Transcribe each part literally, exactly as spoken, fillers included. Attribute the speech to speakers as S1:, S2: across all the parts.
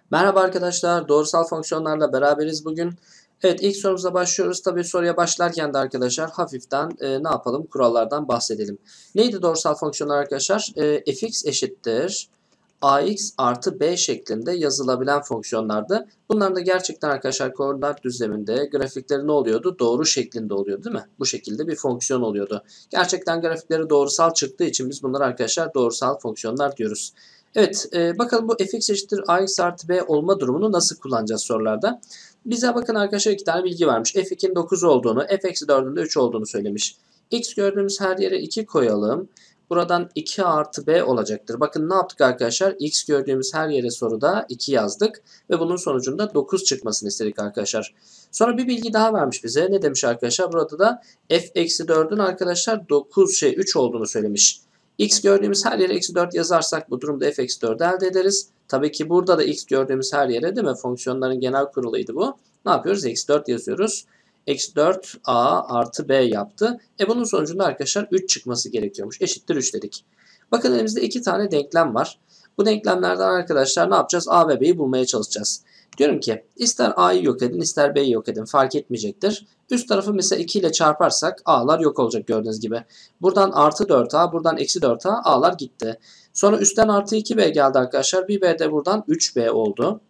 S1: Merhaba arkadaşlar, doğrusal fonksiyonlarla beraberiz bugün. Evet, ilk sorumuza başlıyoruz. Tabii soruya başlarken de arkadaşlar hafiften e, ne yapalım? Kurallardan bahsedelim. Neydi doğrusal fonksiyonlar arkadaşlar? E, fx eşittir ax artı b şeklinde yazılabilen fonksiyonlardı. Bunların da gerçekten arkadaşlar koordinat düzleminde grafikleri ne oluyordu? Doğru şeklinde oluyordu değil mi? Bu şekilde bir fonksiyon oluyordu. Gerçekten grafikleri doğrusal çıktığı için biz bunları arkadaşlar doğrusal fonksiyonlar diyoruz. Evet, e, bakalım bu fx eşittir ax artı b olma durumunu nasıl kullanacağız sorularda. Bize bakın arkadaşlar iki tane bilgi vermiş. f iki'nin dokuz olduğunu, f eksi dörd'ün de üç olduğunu söylemiş. X gördüğümüz her yere iki koyalım. Buradan iki artı b olacaktır. Bakın ne yaptık arkadaşlar? X gördüğümüz her yere soruda iki yazdık. Ve bunun sonucunda dokuz çıkmasını istedik arkadaşlar. Sonra bir bilgi daha vermiş bize. Ne demiş arkadaşlar? Burada da f eksi dörd'ün arkadaşlar dokuz şey üç olduğunu söylemiş. X gördüğümüz her yere eksi dört yazarsak bu durumda f eksi dörd'ü elde ederiz. Tabii ki burada da x gördüğümüz her yere değil mi? Fonksiyonların genel kuralıydı bu. Ne yapıyoruz? eksi dört yazıyoruz. Eksi dört a artı b yaptı. E bunun sonucunda arkadaşlar üç çıkması gerekiyormuş. Eşittir üç dedik. Bakın elimizde iki tane denklem var. Bu denklemlerden arkadaşlar ne yapacağız? A ve B'yi bulmaya çalışacağız. Diyorum ki ister A'yı yok edin ister B'yi yok edin fark etmeyecektir. Üst tarafı mesela iki ile çarparsak A'lar yok olacak gördüğünüz gibi. Buradan artı dört a buradan eksi dört a A'lar gitti. Sonra üstten artı iki b geldi arkadaşlar. Bir b de buradan üç b oldu.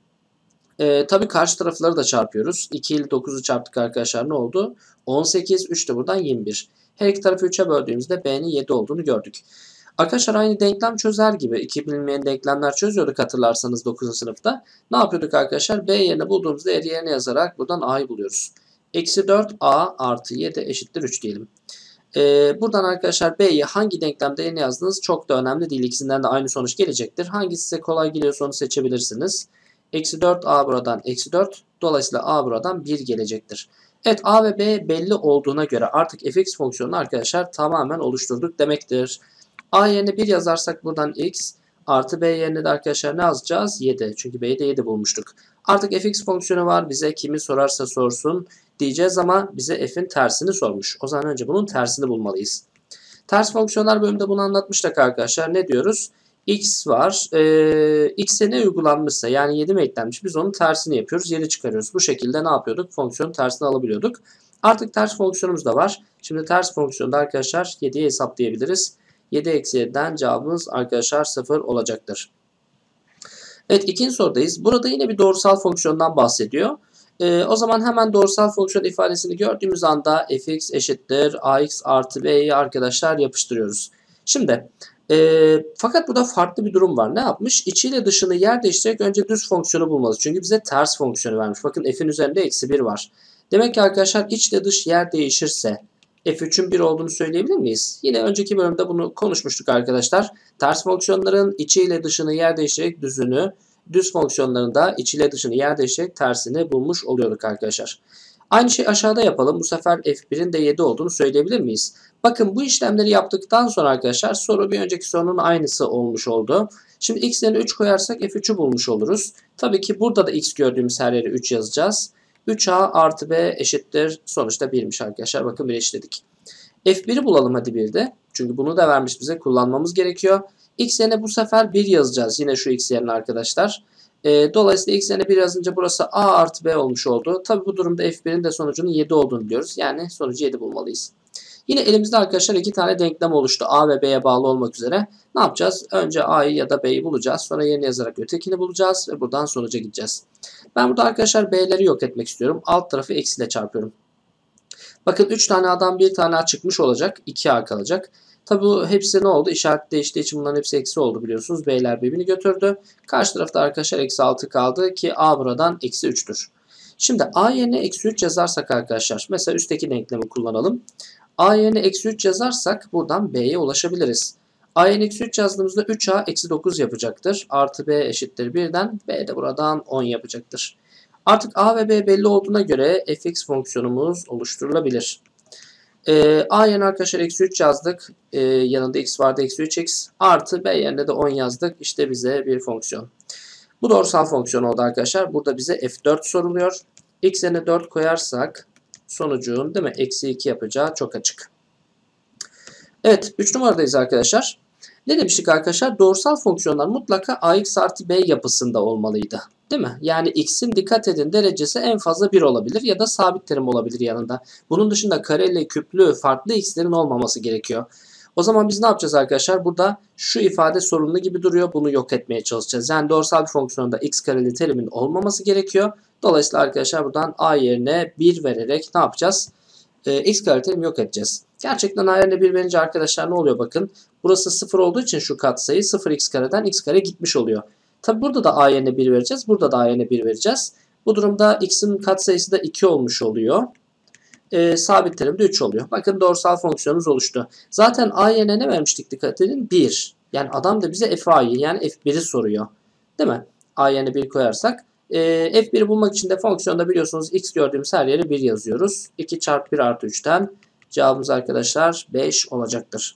S1: Ee, tabii karşı tarafları da çarpıyoruz. iki ile dokuz'u çarptık arkadaşlar ne oldu? on sekiz, üç de buradan yirmi bir. Her iki tarafı üç'e böldüğümüzde b'nin yedi olduğunu gördük. Arkadaşlar aynı denklem çözer gibi. iki bilinmeyen denklemler çözüyorduk hatırlarsanız dokuzuncu sınıfta. Ne yapıyorduk arkadaşlar? B yerine bulduğumuz değeri yerine yazarak buradan a'yı buluyoruz. Eksi dört a artı yedi eşittir üç diyelim. Ee, buradan arkadaşlar B'yi hangi denklemde yerine yazdınız çok da önemli değil. İkisinden de aynı sonuç gelecektir. Hangisi size kolay geliyorsa onu seçebilirsiniz. Eksi dört a buradan eksi dört. Dolayısıyla a buradan bir gelecektir. Evet a ve b belli olduğuna göre artık fx fonksiyonunu arkadaşlar tamamen oluşturduk demektir. A yerine bir yazarsak buradan x artı b yerine de arkadaşlar ne yazacağız? yedi. Çünkü b'yi de yedi bulmuştuk. Artık fx fonksiyonu var. Bize kimi sorarsa sorsun diyeceğiz ama bize f'in tersini sormuş. O zaman önce bunun tersini bulmalıyız. Ters fonksiyonlar bölümünde bunu anlatmıştık arkadaşlar. Ne diyoruz? X var. Ee, x'e ne uygulanmışsa yani yedi mi eklenmiş biz onun tersini yapıyoruz. yedi çıkarıyoruz. Bu şekilde ne yapıyorduk? Fonksiyonun tersini alabiliyorduk. Artık ters fonksiyonumuz da var. Şimdi ters fonksiyonda arkadaşlar yediyi hesaplayabiliriz. yedi eksi yedi'den cevabımız arkadaşlar sıfır olacaktır. Evet ikinci sorudayız. Burada yine bir doğrusal fonksiyondan bahsediyor. Ee, o zaman hemen doğrusal fonksiyon ifadesini gördüğümüz anda fx eşittir ax artı b'yi arkadaşlar yapıştırıyoruz. Şimdi e, fakat burada farklı bir durum var. Ne yapmış? İçiyle dışını yer değiştirerek önce düz fonksiyonu bulmalıyız. Çünkü bize ters fonksiyonu vermiş. Bakın f'in üzerinde eksi bir var. Demek ki arkadaşlar içle dış yer değişirse f üçün bir olduğunu söyleyebilir miyiz? Yine önceki bölümde bunu konuşmuştuk arkadaşlar. Ters fonksiyonların içiyle dışını yer değiştirerek düzünü, düz fonksiyonların da içiyle dışını yer değiştirerek tersini bulmuş oluyorduk arkadaşlar. Aynı şey aşağıda yapalım. Bu sefer f bir'in de yedi olduğunu söyleyebilir miyiz? Bakın bu işlemleri yaptıktan sonra arkadaşlar soru bir önceki sorunun aynısı olmuş oldu. Şimdi x yerine üç koyarsak f üç'ü bulmuş oluruz. Tabii ki burada da x gördüğümüz her yere üç yazacağız. üç a artı b eşittir. Sonuçta bir'miş arkadaşlar. Bakın bir eşitledik. f bir'i bulalım hadi bir de. Çünkü bunu da vermiş bize kullanmamız gerekiyor. X yerine bu sefer bir yazacağız. Yine şu x yerine arkadaşlar. E, dolayısıyla x yerine bir yazınca burası a artı b olmuş oldu. Tabi bu durumda f bir'in de sonucunun yedi olduğunu biliyoruz. Yani sonucu yedi bulmalıyız. Yine elimizde arkadaşlar iki tane denklem oluştu. A ve B'ye bağlı olmak üzere. Ne yapacağız? Önce A'yı ya da B'yi bulacağız. Sonra yerine yazarak ötekini bulacağız. Ve buradan sonuca gideceğiz. Ben burada arkadaşlar B'leri yok etmek istiyorum. Alt tarafı eksiyle çarpıyorum. Bakın üç tane A'dan bir tane A çıkmış olacak. iki a kalacak. Tabi bu hepsi ne oldu? İşaret değiştiği için bunların hepsi eksi oldu biliyorsunuz. B'ler birbirini götürdü. Karşı tarafta arkadaşlar eksi altı kaldı ki A buradan eksi üç'tür. Şimdi A yerine eksi üç yazarsak arkadaşlar. Mesela üstteki denklemi kullanalım. A yerine eksi üç yazarsak buradan B'ye ulaşabiliriz. A yerine eksi üç yazdığımızda üç a eksi dokuz yapacaktır. Artı B eşittir bir'den. B de buradan on yapacaktır. Artık a ve b belli olduğuna göre fx fonksiyonumuz oluşturulabilir. Ee, a yerine arkadaşlar eksi üç yazdık. Ee, yanında x vardı eksi üç x. Artı b yerine de on yazdık. İşte bize bir fonksiyon. Bu doğrusal fonksiyon oldu arkadaşlar. Burada bize f dört soruluyor. X yerine dört koyarsak sonucun değil mi? Eksi iki yapacağı çok açık. Evet üç numaradayız arkadaşlar. Ne demiştik arkadaşlar? Doğrusal fonksiyonlar mutlaka ax artı b yapısında olmalıydı. Değil mi? Yani x'in dikkat edin derecesi en fazla bir olabilir ya da sabit terim olabilir yanında. Bunun dışında kareli, küplü, farklı x'lerin olmaması gerekiyor. O zaman biz ne yapacağız arkadaşlar? Burada şu ifade sorunlu gibi duruyor. Bunu yok etmeye çalışacağız. Yani doğrusal bir fonksiyonda x kareli terimin olmaması gerekiyor. Dolayısıyla arkadaşlar buradan a yerine bir vererek ne yapacağız? Ee, x kareli terimi yok edeceğiz. Gerçekten a yerine bir verince arkadaşlar ne oluyor bakın. Burası sıfır olduğu için şu katsayı sıfır x kareden x kare gitmiş oluyor. Tabi burada da a yerine bir vereceğiz. Burada da a yerine bir vereceğiz. Bu durumda x'in katsayısı da iki olmuş oluyor. E, sabit terim de üç oluyor. Bakın doğrusal fonksiyonumuz oluştu. Zaten a yerine ne vermiştik dikkat edin? bir. Yani adam da bize fa'yı yani f bir'i soruyor. Değil mi? A yerine bir koyarsak. E, f bir'i bulmak için de fonksiyonda biliyorsunuz x gördüğümüz her yere bir yazıyoruz. iki çarpı bir artı üçten cevabımız arkadaşlar beş olacaktır.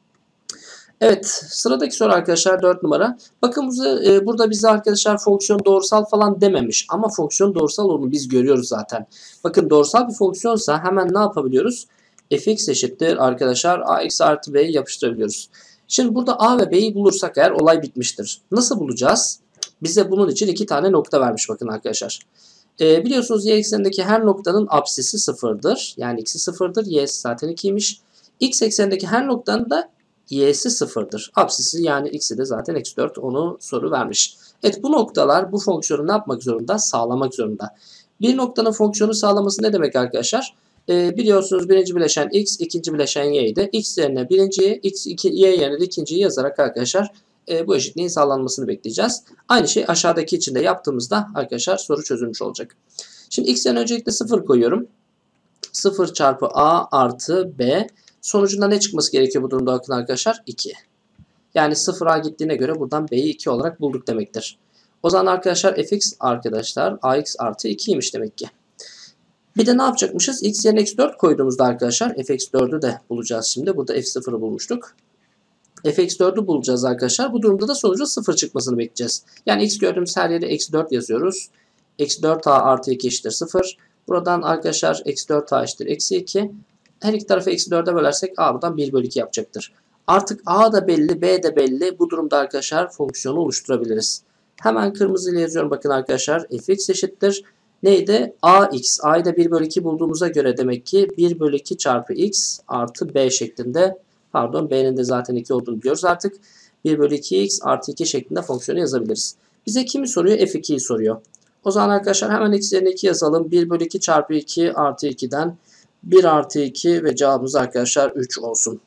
S1: Evet, sıradaki soru arkadaşlar dört numara. Bakın e, burada bize arkadaşlar fonksiyon doğrusal falan dememiş. Ama fonksiyon doğrusal olduğunu biz görüyoruz zaten. Bakın doğrusal bir fonksiyonsa hemen ne yapabiliyoruz? Fx eşittir arkadaşlar ax artı b'yi yapıştırabiliyoruz. Şimdi burada a ve b'yi bulursak eğer olay bitmiştir. Nasıl bulacağız? Bize bunun için iki tane nokta vermiş bakın arkadaşlar. E, biliyorsunuz y eksenindeki her noktanın apsisi sıfırdır. Yani x'i sıfırdır. Y'si zaten ikiymiş. X eksenindeki her noktanın da y'si sıfırdır. Apsisi yani x'i de zaten eksi dört onu soru vermiş. Evet bu noktalar bu fonksiyonu ne yapmak zorunda? Sağlamak zorunda. Bir noktanın fonksiyonu sağlaması ne demek arkadaşlar? Ee, biliyorsunuz birinci bileşen x, ikinci bileşen y'ydi. X yerine birinciyi, x, iki, y yerine de ikinciyi yazarak arkadaşlar e, bu eşitliğin sağlanmasını bekleyeceğiz. Aynı şey aşağıdaki için de yaptığımızda arkadaşlar soru çözülmüş olacak. Şimdi x yerine öncelikle sıfır koyuyorum. sıfır çarpı a artı b. Sonucunda ne çıkması gerekiyor bu durumda bakın arkadaşlar? iki. Yani sıfıra gittiğine göre buradan b'yi iki olarak bulduk demektir. O zaman arkadaşlar fx arkadaşlar ax artı ikiymiş demek ki. Bir de ne yapacakmışız? X yerine eksi dört koyduğumuzda arkadaşlar f eksi dördü de bulacağız şimdi. Burada f sıfırı bulmuştuk. f eksi dördü bulacağız arkadaşlar. Bu durumda da sonucu sıfır çıkmasını bekleyeceğiz. Yani x gördüğümüz her yere eksi dört yazıyoruz. Eksi dört a artı iki eşittir sıfır. Buradan arkadaşlar eksi dört a eşittir eksi iki. Her iki tarafı eksi dörde bölersek a buradan bir bölü iki yapacaktır. Artık a da belli, b de belli. Bu durumda arkadaşlar fonksiyonu oluşturabiliriz. Hemen kırmızı ile yazıyorum bakın arkadaşlar. Fx eşittir. Neydi? Ax. A'yı da bir bölü iki bulduğumuza göre demek ki bir bölü iki çarpı x artı b şeklinde, pardon b'nin de zaten iki olduğunu biliyoruz artık. bir bölü iki x artı iki şeklinde fonksiyonu yazabiliriz. Bize kimi soruyor? f ikiyi soruyor. O zaman arkadaşlar hemen x yerine iki yazalım. bir bölü iki çarpı iki artı iki'den bir artı iki ve cevabımız arkadaşlar üç olsun.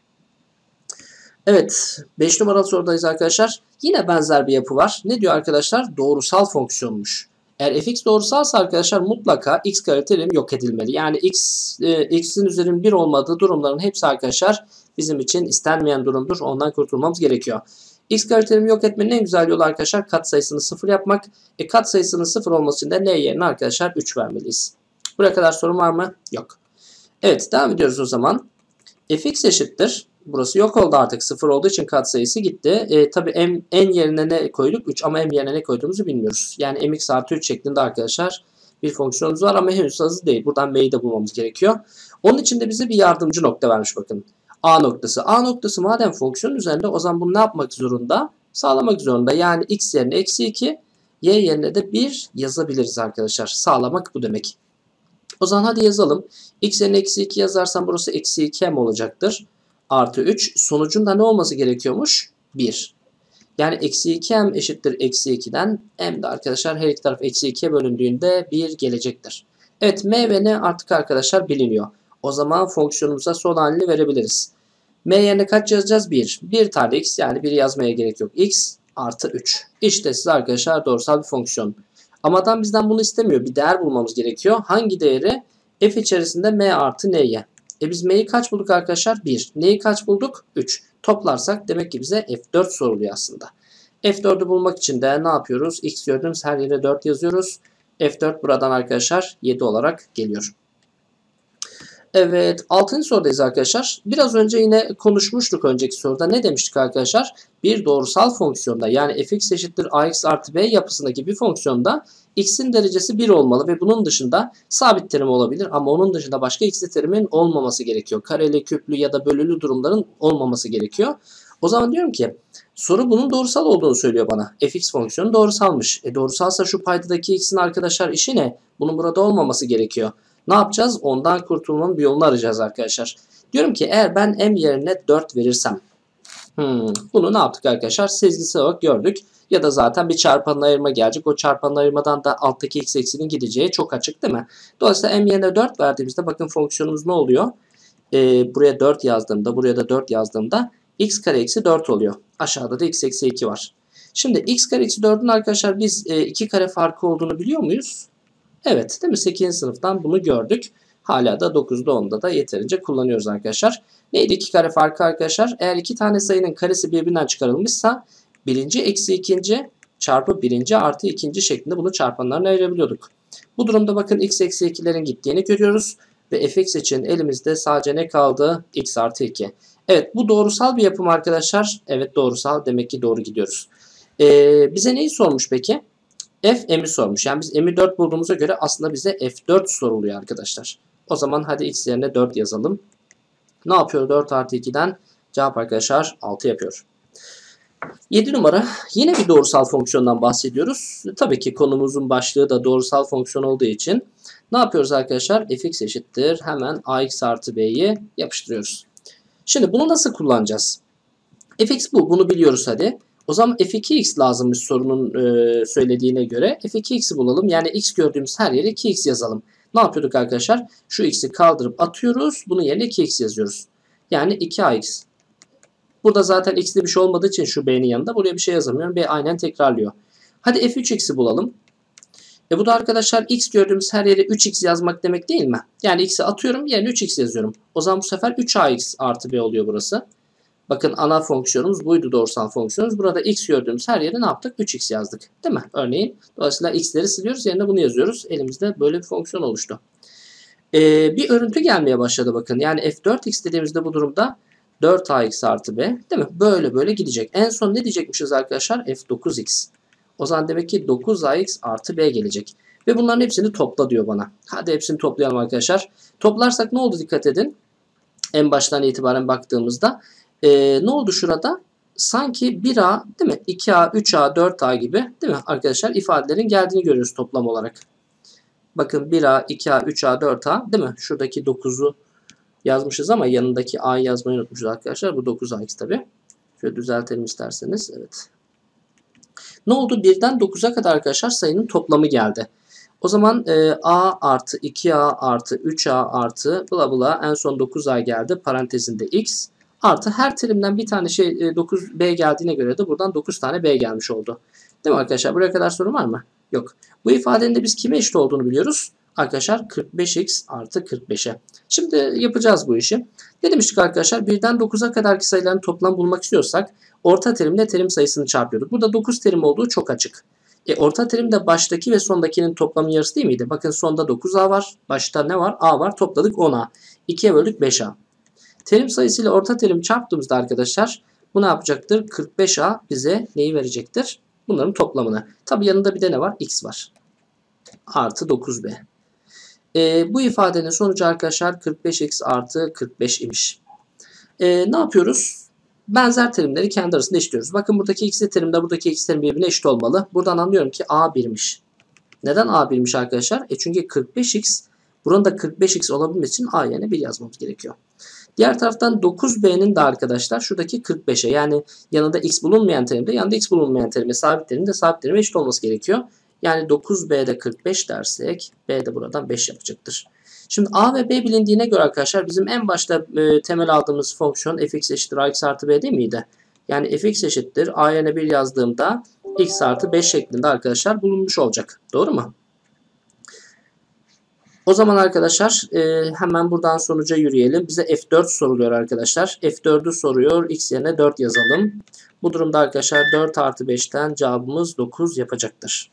S1: Evet, beş numaralı sorudayız arkadaşlar. Yine benzer bir yapı var. Ne diyor arkadaşlar? Doğrusal fonksiyonmuş. Eğer fx doğrusalsa arkadaşlar mutlaka x kare terim yok edilmeli. Yani x e, x'in üzerinin bir olmadığı durumların hepsi arkadaşlar bizim için istenmeyen durumdur. Ondan kurtulmamız gerekiyor. X kare terimi yok etmenin en güzel yolu arkadaşlar katsayısını sıfır yapmak. E katsayısının sıfır olması için de n yerine arkadaşlar üç vermeliyiz. Buraya kadar sorun var mı? Yok. Evet devam ediyoruz o zaman. Fx eşittir. Burası yok oldu artık. sıfır olduğu için katsayısı gitti. E, tabii m, n yerine ne koyduk? üç ama m yerine ne koyduğumuzu bilmiyoruz. Yani mx artı üç şeklinde arkadaşlar bir fonksiyonumuz var ama henüz hazır değil. Buradan m'yi de bulmamız gerekiyor. Onun için de bize bir yardımcı nokta vermiş bakın. A noktası. A noktası madem fonksiyon üzerinde o zaman bunu ne yapmak zorunda? Sağlamak zorunda. Yani x yerine eksi iki, y yerine de bir yazabiliriz arkadaşlar. Sağlamak bu demek. O zaman hadi yazalım. X yerine eksi iki yazarsam burası eksi iki m olacaktır. Artı üç. Sonucunda ne olması gerekiyormuş? bir. Yani eksi iki m eşittir eksi iki'den. M de arkadaşlar her iki taraf eksi iki'ye bölündüğünde bir gelecektir. Evet m ve n artık arkadaşlar biliniyor. O zaman fonksiyonumuza son halini verebiliriz. M yerine kaç yazacağız? bir. bir tane x yani bir yazmaya gerek yok. X artı üç. İşte size arkadaşlar doğrusal bir fonksiyon. Ama adam bizden bunu istemiyor. Bir değer bulmamız gerekiyor. Hangi değeri? F içerisinde m artı n'ye. E biz m'yi kaç bulduk arkadaşlar? bir. N'yi kaç bulduk? üç. Toplarsak demek ki bize f dört soruluyor aslında. f dördü bulmak için de ne yapıyoruz? X gördüğümüz her yere dört yazıyoruz. f dört buradan arkadaşlar yedi olarak geliyor. Evet altıncı sorudayız arkadaşlar. Biraz önce yine konuşmuştuk önceki soruda. Ne demiştik arkadaşlar? Bir doğrusal fonksiyonda yani fx eşittir ax artı b yapısındaki bir fonksiyonda x'in derecesi bir olmalı ve bunun dışında sabit terim olabilir ama onun dışında başka x'li terimin olmaması gerekiyor. Kareli, küplü ya da bölülü durumların olmaması gerekiyor. O zaman diyorum ki soru bunun doğrusal olduğunu söylüyor bana. Fx fonksiyonu doğrusalmış. E doğrusalsa şu paydadaki x'in arkadaşlar işi ne? Bunun burada olmaması gerekiyor. Ne yapacağız? Ondan kurtulmanın bir yolunu arayacağız arkadaşlar. Diyorum ki eğer ben m yerine dört verirsem. Hmm, bunu ne yaptık arkadaşlar? Sezgisel olarak gördük. Ya da zaten bir çarpanın ayırma gelecek. O çarpanın ayırmadan da alttaki x eksinin gideceği çok açık değil mi? Dolayısıyla m yerine dört verdiğimizde bakın fonksiyonumuz ne oluyor? Ee, buraya dört yazdığımda, buraya da dört yazdığımda x kare eksi dört oluyor. Aşağıda da x eksi iki var. Şimdi x kare eksi dördün arkadaşlar biz e, iki kare farkı olduğunu biliyor muyuz? Evet değil mi? sekizinci sınıftan bunu gördük. Hala da dokuzda onda da yeterince kullanıyoruz arkadaşlar. Neydi iki kare farkı arkadaşlar? Eğer iki tane sayının karesi birbirinden çıkarılmışsa birinci eksi ikinci çarpı birinci artı ikinci şeklinde bunu çarpanlarına ayırabiliyorduk. Bu durumda bakın x eksi ikilerin gittiğini görüyoruz. Ve fx için elimizde sadece ne kaldı? X artı iki. Evet bu doğrusal bir yapım arkadaşlar. Evet doğrusal, demek ki doğru gidiyoruz. Ee, bize neyi sormuş peki? F m'i sormuş. Yani biz m'i dört bulduğumuza göre aslında bize f dört soruluyor arkadaşlar. O zaman hadi x yerine dört yazalım. Ne yapıyor dört artı iki'den? Cevap arkadaşlar altı yapıyor. yedi numara yine bir doğrusal fonksiyondan bahsediyoruz. Tabii ki konumuzun başlığı da doğrusal fonksiyon olduğu için ne yapıyoruz arkadaşlar? Fx eşittir. Hemen ax artı b'yi yapıştırıyoruz. Şimdi bunu nasıl kullanacağız? Fx bu. Bunu biliyoruz hadi. O zaman f iki x lazımmış sorunun e, söylediğine göre. f iki x'i bulalım. Yani x gördüğümüz her yere iki x yazalım. Ne yapıyorduk arkadaşlar? Şu x'i kaldırıp atıyoruz. Bunun yerine iki x yazıyoruz. Yani iki ax. Burada zaten x'li bir şey olmadığı için şu b'nin yanında buraya bir şey yazamıyorum. B aynen tekrarlıyor. Hadi f üç x'i bulalım. E bu da arkadaşlar x gördüğümüz her yere üç x yazmak demek değil mi? Yani x'i atıyorum yerine üç x yazıyorum. O zaman bu sefer üç ax artı b oluyor burası. Bakın ana fonksiyonumuz buydu, doğrusal fonksiyonumuz. Burada x gördüğümüz her yere ne yaptık? üç x yazdık. Değil mi? Örneğin. Dolayısıyla x'leri siliyoruz. Yerine bunu yazıyoruz. Elimizde böyle bir fonksiyon oluştu. Ee, bir örüntü gelmeye başladı bakın. Yani f dört x dediğimizde bu durumda dört ax artı b. Değil mi? Böyle böyle gidecek. En son ne diyecekmişiz arkadaşlar? f dokuz x. O zaman demek ki dokuz ax artı b gelecek. Ve bunların hepsini topla diyor bana. Hadi hepsini toplayalım arkadaşlar. Toplarsak ne oldu dikkat edin. En baştan itibaren baktığımızda. Ee, ne oldu şurada? Sanki bir a değil mi? iki a, üç a, dört a gibi değil mi arkadaşlar? İfadelerin geldiğini görüyoruz toplam olarak. Bakın bir a, iki a, üç a, dört a değil mi? Şuradaki dokuzu yazmışız ama yanındaki a'yı yazmayı unutmuşuz arkadaşlar. Bu dokuz ax tabi. Şöyle düzeltelim isterseniz. Evet. Ne oldu? birden dokuza kadar arkadaşlar sayının toplamı geldi. O zaman e, a artı iki a artı üç a artı bla bla en son dokuz a geldi. Parantezinde x. Artı her terimden bir tane şey dokuz b geldiğine göre de buradan dokuz tane b gelmiş oldu. Değil mi arkadaşlar? Buraya kadar sorun var mı? Yok. Bu ifadenin de biz kime eşit olduğunu biliyoruz. Arkadaşlar kırk beş x artı kırk beşe. Şimdi yapacağız bu işi. Ne demiştik arkadaşlar? birden dokuza kadarki sayıların toplam bulmak istiyorsak orta terimle terim sayısını çarpıyorduk. Burada dokuz terim olduğu çok açık. E, orta terim de baştaki ve sondakinin toplamı yarısı değil miydi? Bakın sonda dokuz a var. Başta ne var? A var. Topladık on a. ikiye böldük beş a. Terim sayısıyla orta terim çarptığımızda arkadaşlar bu ne yapacaktır? kırk beş a bize neyi verecektir? Bunların toplamını. Tabi yanında bir de ne var? X var. Artı dokuz b. E, bu ifadenin sonucu arkadaşlar kırk beş x artı kırk beş imiş. E, ne yapıyoruz? Benzer terimleri kendi arasında eşitliyoruz. Bakın buradaki x'li terimde buradaki x terim birbirine eşit olmalı. Buradan anlıyorum ki a birmiş. Neden a birmiş arkadaşlar? E çünkü kırk beş x buranın da kırk beş x olabilmesi için a yerine bir yazmamız gerekiyor. Diğer taraftan dokuz b'nin de arkadaşlar şuradaki kırk beşe yani yanında x bulunmayan terimde yanında x bulunmayan terime sabit terimde sabit terime eşit olması gerekiyor. Yani dokuz b'de kırk beş dersek b de buradan beş yapacaktır. Şimdi a ve b bilindiğine göre arkadaşlar bizim en başta e, temel aldığımız fonksiyon fx eşittir ax artı b değil miydi? Yani fx eşittir a yerine bir yazdığımda x artı beş şeklinde arkadaşlar bulunmuş olacak. Doğru mu? O zaman arkadaşlar e, hemen buradan sonuca yürüyelim. Bize f dört soruluyor arkadaşlar. f dördü soruyor. X yerine dört yazalım. Bu durumda arkadaşlar dört artı beşten cevabımız dokuz yapacaktır.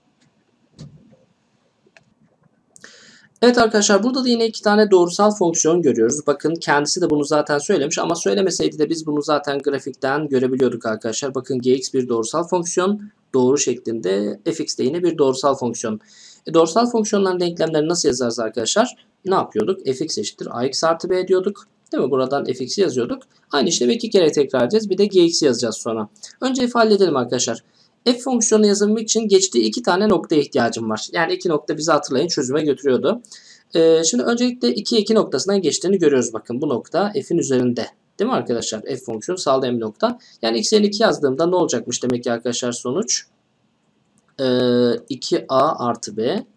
S1: Evet arkadaşlar burada da yine iki tane doğrusal fonksiyon görüyoruz. Bakın kendisi de bunu zaten söylemiş ama söylemeseydi de biz bunu zaten grafikten görebiliyorduk arkadaşlar. Bakın gx bir doğrusal fonksiyon. Doğru şeklinde fx de yine bir doğrusal fonksiyon. E, doğrusal fonksiyonların denklemlerini nasıl yazarız arkadaşlar? Ne yapıyorduk? Fx eşittir ax artı b diyorduk. Değil mi? Buradan fx'i yazıyorduk. Aynı işlemi iki kere tekrar edeceğiz. Bir de gx'i yazacağız sonra. Önce f halledelim arkadaşlar. F fonksiyonu yazabilmek için geçtiği iki tane noktaya ihtiyacım var. Yani iki nokta bizi hatırlayın çözüme götürüyordu. Ee, şimdi öncelikle iki iki noktasından geçtiğini görüyoruz. Bakın bu nokta f'in üzerinde. Değil mi arkadaşlar? F fonksiyonu sağlayan bir nokta. Yani x yerine iki yazdığımda ne olacakmış demek ki arkadaşlar sonuç? Ee, iki a artı b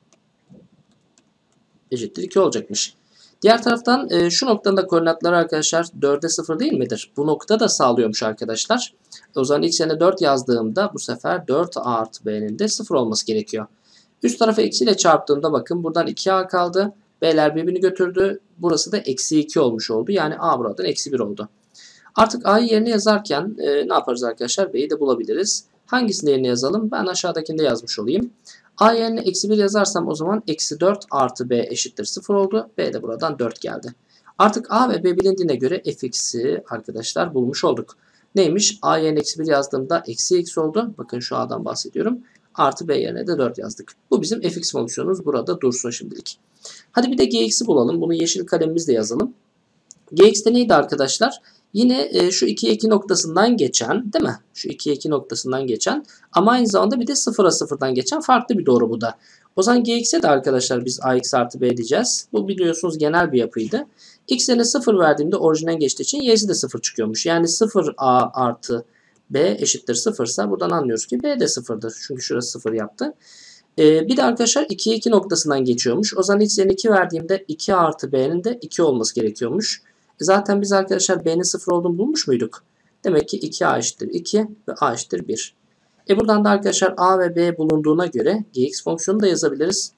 S1: eşittir iki olacakmış. Diğer taraftan e, şu noktanın da koordinatları arkadaşlar dörde sıfır değil midir? Bu nokta da sağlıyormuş arkadaşlar. O zaman x yerine dört yazdığımda bu sefer dört a artı b'nin de sıfır olması gerekiyor. Üst tarafı eksiyle çarptığımda bakın buradan iki a kaldı. B'ler birbirini götürdü. Burası da eksi iki olmuş oldu. Yani a buradan eksi bir oldu. Artık a'yı yerine yazarken e, ne yaparız arkadaşlar? B'yi de bulabiliriz. Hangisini yerine yazalım? Ben aşağıdakinde yazmış olayım. A yerine eksi bir yazarsam o zaman eksi dört artı b eşittir sıfır oldu. B de buradan dört geldi. Artık a ve b bilindiğine göre fx'i arkadaşlar bulmuş olduk. Neymiş? A yerine eksi bir yazdığımda eksi x oldu. Bakın şu a'dan bahsediyorum. Artı b yerine de dört yazdık. Bu bizim fx fonksiyonumuz. Burada dursun şimdilik. Hadi bir de gx'i bulalım. Bunu yeşil kalemimizle yazalım. Gx'te neydi arkadaşlar? Yine e, şu ikiye iki noktasından geçen, değil mi? Şu ikiye iki noktasından geçen ama aynı zamanda bir de sıfıra sıfırdan geçen farklı bir doğru bu da. O zaman gx'e de arkadaşlar biz ax artı b diyeceğiz. Bu biliyorsunuz genel bir yapıydı. X yerine sıfır verdiğimde orijinden geçtiği için y'si de sıfır çıkıyormuş. Yani sıfır a artı b eşittir sıfır ise buradan anlıyoruz ki b de sıfırdır. Çünkü şurası sıfır yaptı. Ee, bir de arkadaşlar ikiye iki noktasından geçiyormuş. O zaman x yerine iki verdiğimde iki artı b'nin de iki olması gerekiyormuş. Zaten biz arkadaşlar b'nin sıfır olduğunu bulmuş muyduk? Demek ki iki a eşittir iki ve a eşittir bir. E buradan da arkadaşlar a ve b bulunduğuna göre gx fonksiyonu da yazabiliriz.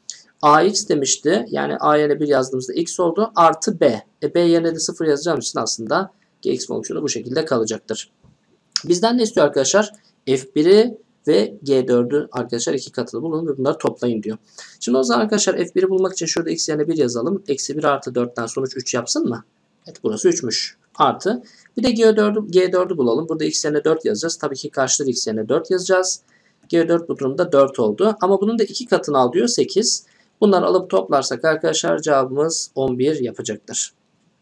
S1: Ax demişti. Yani a yerine bir yazdığımızda x oldu. Artı b. E b yerine de sıfır yazacağım için aslında gx fonksiyonu bu şekilde kalacaktır. Bizden ne istiyor arkadaşlar? f biri ve g dördü arkadaşlar iki katılı bulun ve bunları toplayın diyor. Şimdi o zaman arkadaşlar f biri bulmak için şurada x yerine bir yazalım. Eksi bir artı dörtten sonuç üç yapsın mı? Evet burası üçmüş. Artı. Bir de G dördü, G dördü bulalım. Burada x yerine dört yazacağız. Tabii ki karşıları x yerine dört yazacağız. G dört bu durumda dört oldu. Ama bunun da iki katını al diyor sekiz. Bunları alıp toplarsak arkadaşlar cevabımız on bir yapacaktır.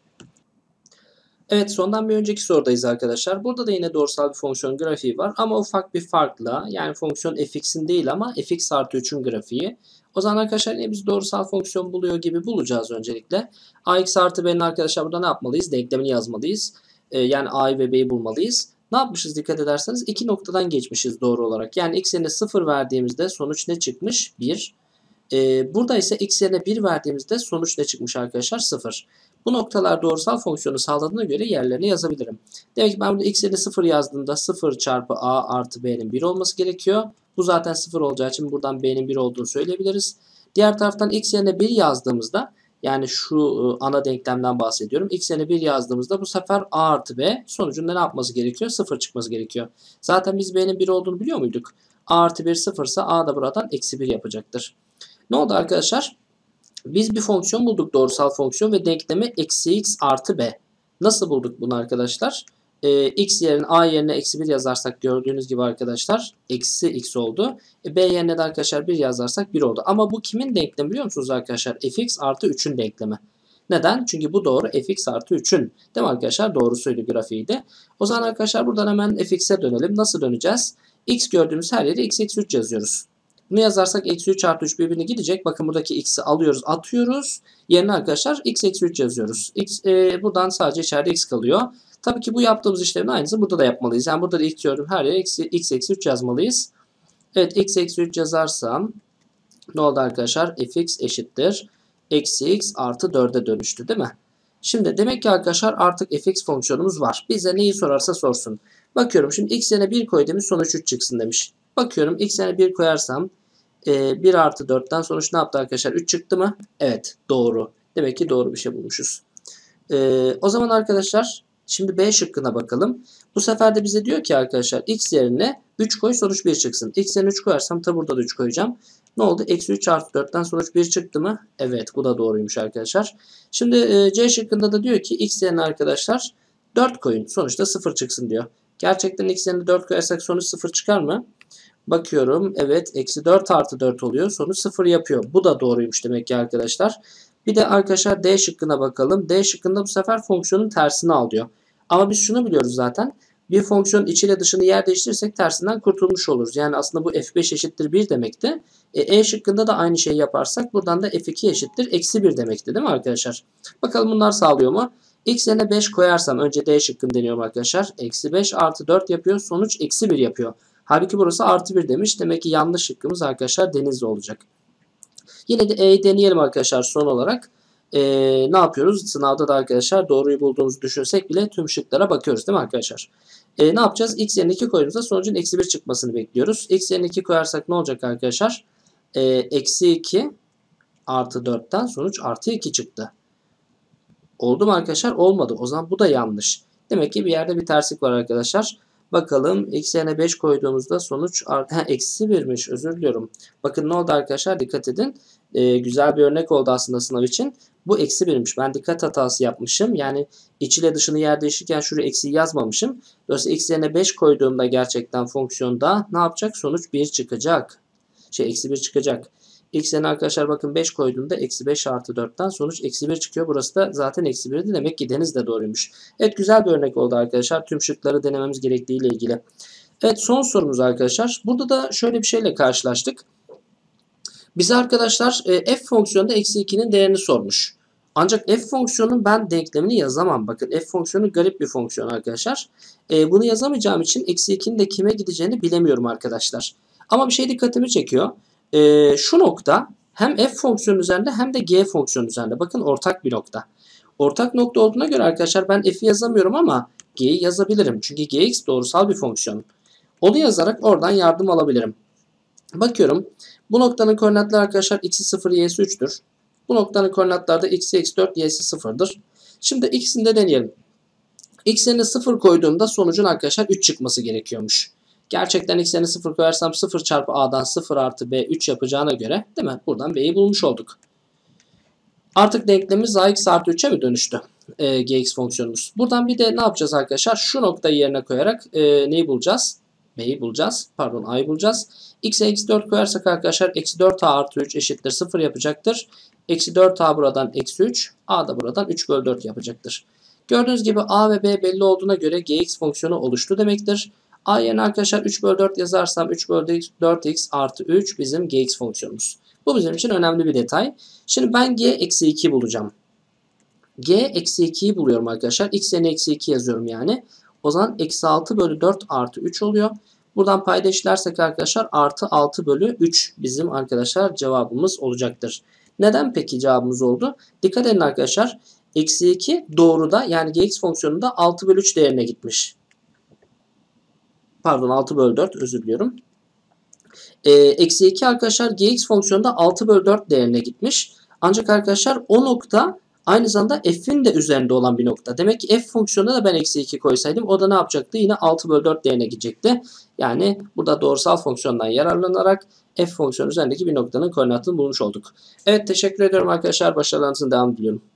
S1: Evet sondan bir önceki sorudayız arkadaşlar. Burada da yine doğrusal bir fonksiyon grafiği var. Ama ufak bir farkla. Yani fonksiyon fx'in değil ama fx artı üçün grafiği. O zaman arkadaşlar yine biz doğrusal fonksiyon buluyor gibi bulacağız öncelikle. Ax artı b'nin arkadaşlar burada ne yapmalıyız? Denklemini yazmalıyız. Ee, yani a'yı ve b'yi bulmalıyız. Ne yapmışız dikkat ederseniz? iki noktadan geçmişiz doğru olarak. Yani x yerine sıfır verdiğimizde sonuç ne çıkmış? bir. Ee, burada ise x yerine bir verdiğimizde sonuç ne çıkmış arkadaşlar? sıfır. Bu noktalar doğrusal fonksiyonu sağladığına göre yerlerine yazabilirim. Demek ki ben burada x yerine sıfır yazdığımda sıfır çarpı a artı b'nin bir olması gerekiyor. Bu zaten sıfır olacağı için buradan b'nin bir olduğunu söyleyebiliriz. Diğer taraftan x yerine bir yazdığımızda yani şu ana denklemden bahsediyorum. X yerine bir yazdığımızda bu sefer a artı b sonucunda ne yapması gerekiyor? sıfır çıkması gerekiyor. Zaten biz b'nin bir olduğunu biliyor muyduk? A artı bir sıfır ise a da buradan eksi bir yapacaktır. Ne oldu arkadaşlar? Biz bir fonksiyon bulduk doğrusal fonksiyon ve denklemi eksi x artı b. Nasıl bulduk bunu arkadaşlar? Ee, x yerine a yerine eksi bir yazarsak gördüğünüz gibi arkadaşlar eksi x oldu. E, b yerine de arkadaşlar bir yazarsak bir oldu. Ama bu kimin denklemi biliyor musunuz arkadaşlar? Fx artı üçün denklemi. Neden? Çünkü bu doğru fx artı üçün. Değil mi arkadaşlar? Doğrusuydu grafiğiydi. O zaman arkadaşlar buradan hemen fx'e dönelim. Nasıl döneceğiz? X gördüğümüz her yere x eksi üç yazıyoruz. Bunu yazarsak eksi üç artı üç birbirine gidecek. Bakın buradaki x'i alıyoruz atıyoruz. Yerine arkadaşlar x eksi üç yazıyoruz. X, e, buradan sadece içeride x kalıyor. Tabii ki bu yaptığımız işlemin aynısı burada da yapmalıyız. Yani burada da ilk gördüğüm her yere x, x eksi üç yazmalıyız. Evet x eksi üç yazarsam ne oldu arkadaşlar? Fx eşittir. Eksi x artı dörde dönüştü değil mi? Şimdi demek ki arkadaşlar artık fx fonksiyonumuz var. Bize neyi sorarsa sorsun. Bakıyorum şimdi x yerine bir koy demiş sonuç üç çıksın demiş. Bakıyorum x yerine bir koyarsam e, bir artı dörtten sonuç ne yaptı arkadaşlar? üç çıktı mı? Evet doğru. Demek ki doğru bir şey bulmuşuz. E, o zaman arkadaşlar şimdi B şıkkına bakalım. Bu sefer de bize diyor ki arkadaşlar x yerine üç koy sonuç bir çıksın. X yerine üç koyarsam tabi burada da üç koyacağım. Ne oldu? Eksi üç artı dörtten sonuç bir çıktı mı? Evet bu da doğruymuş arkadaşlar. Şimdi e, C şıkkında da diyor ki x yerine arkadaşlar dört koyun. Sonuçta sıfır çıksın diyor. Gerçekten x yerine dört koyarsak sonuç sıfır çıkar mı? Bakıyorum evet eksi dört artı dört oluyor. Sonuç sıfır yapıyor. Bu da doğruymuş demek ki arkadaşlar. Bir de arkadaşlar D şıkkına bakalım. D şıkkında bu sefer fonksiyonun tersini alıyor. Ama biz şunu biliyoruz zaten. Bir fonksiyon içiyle dışını yer değiştirirsek tersinden kurtulmuş oluruz. Yani aslında bu f beş eşittir bir demekti. E, e şıkkında da aynı şeyi yaparsak buradan da f iki eşittir eksi bir demekti değil mi arkadaşlar? Bakalım bunlar sağlıyor mu? X yerine beş koyarsam önce D şıkkını deniyorum arkadaşlar. Eksi beş artı dört yapıyor. Sonuç eksi bir yapıyor. Halbuki burası artı bir demiş. Demek ki yanlış şıkkımız arkadaşlar Denizli olacak. Yine de E'yi deneyelim arkadaşlar son olarak. Ee, ne yapıyoruz? Sınavda da arkadaşlar doğruyu bulduğumuzu düşünsek bile tüm şıklara bakıyoruz değil mi arkadaşlar? Ee, ne yapacağız? X yerine iki koyduğumuzda sonucun eksi bir çıkmasını bekliyoruz. X yerine iki koyarsak ne olacak arkadaşlar? Ee, eksi iki artı dörtten sonuç artı iki çıktı. Oldu mu arkadaşlar? Olmadı. O zaman bu da yanlış. Demek ki bir yerde bir terslik var arkadaşlar. Bakalım x yerine beş koyduğumuzda sonuç eksi birmiş. Özür diliyorum. Bakın ne oldu arkadaşlar? Dikkat edin. Ee, güzel bir örnek oldu aslında sınav için. Bu eksi birmiş. Ben dikkat hatası yapmışım. Yani iç ile dışını yer değişirken şuraya eksi yazmamışım. Dolayısıyla x yerine beş koyduğumda gerçekten fonksiyonda ne yapacak? Sonuç bir çıkacak. Şey eksi bir çıkacak. X yerine arkadaşlar bakın beş koyduğumda eksi beş artı dörtten sonuç eksi bir çıkıyor. Burası da zaten eksi birdi. Demek ki Deniz de doğruymuş. Evet, güzel bir örnek oldu arkadaşlar. Tüm şıkları denememiz gerektiği ile ilgili. Evet, son sorumuz arkadaşlar. Burada da şöyle bir şeyle karşılaştık. Bize arkadaşlar e, f fonksiyonunda eksi ikinin değerini sormuş. Ancak f fonksiyonunun ben denklemini yazamam. Bakın f fonksiyonu garip bir fonksiyon arkadaşlar. E, bunu yazamayacağım için eksi ikinin de kime gideceğini bilemiyorum arkadaşlar. Ama bir şey dikkatimi çekiyor. E, şu nokta hem f fonksiyonu üzerinde hem de g fonksiyonu üzerinde. Bakın ortak bir nokta. Ortak nokta olduğuna göre arkadaşlar ben f'i yazamıyorum ama g'yi yazabilirim. Çünkü gx doğrusal bir fonksiyon. Onu yazarak oradan yardım alabilirim. Bakıyorum. Bu noktanın koordinatları arkadaşlar x'i sıfır, y'si üç'tür. Bu noktanın koordinatları da x'i eksi dört, y'si sıfır'dır. Şimdi ikisini de deneyelim. X yerine sıfır koyduğumda sonucun arkadaşlar üç çıkması gerekiyormuş. Gerçekten x yerine sıfır koyarsam sıfır çarpı a'dan sıfır artı b üç yapacağına göre değil mi? Buradan b'yi bulmuş olduk. Artık denklemimiz ax artı üç'e mi dönüştü? E, gx fonksiyonumuz. Buradan bir de ne yapacağız arkadaşlar? Şu noktayı yerine koyarak e, neyi bulacağız? B'yi bulacağız. Pardon, a'yı bulacağız. X'e eksi dört koyarsak arkadaşlar eksi dört a artı üç eşittir sıfır yapacaktır. Eksi dört a buradan eksi üç. A da buradan üç bölü dört yapacaktır. Gördüğünüz gibi a ve b belli olduğuna göre gx fonksiyonu oluştu demektir. A yerine arkadaşlar üç bölü dört yazarsam üç bölü dört x artı üç bizim gx fonksiyonumuz. Bu bizim için önemli bir detay. Şimdi ben g eksi iki bulacağım. G eksi iki'yi buluyorum arkadaşlar. X yerine eksi iki yazıyorum yani. O zaman eksi altı bölü dört artı üç oluyor. Buradan payda eşitlersek arkadaşlar artı altı bölü üç bizim arkadaşlar cevabımız olacaktır. Neden peki cevabımız oldu? Dikkat edin arkadaşlar. Eksi iki doğruda yani gx fonksiyonunda altı bölü üç değerine gitmiş. Pardon, altı bölü dört, özür diliyorum. Ee, eksi iki arkadaşlar gx fonksiyonunda altı bölü dört değerine gitmiş. Ancak arkadaşlar o nokta aynı zamanda f'in de üzerinde olan bir nokta. Demek ki f fonksiyonuna da ben eksi iki koysaydım o da ne yapacaktı? Yine altı bölü dört değerine gidecekti. Yani burada doğrusal fonksiyondan yararlanarak f fonksiyonu üzerindeki bir noktanın koordinatını bulmuş olduk. Evet, teşekkür ediyorum arkadaşlar. Başarılarınızın devamını diliyorum.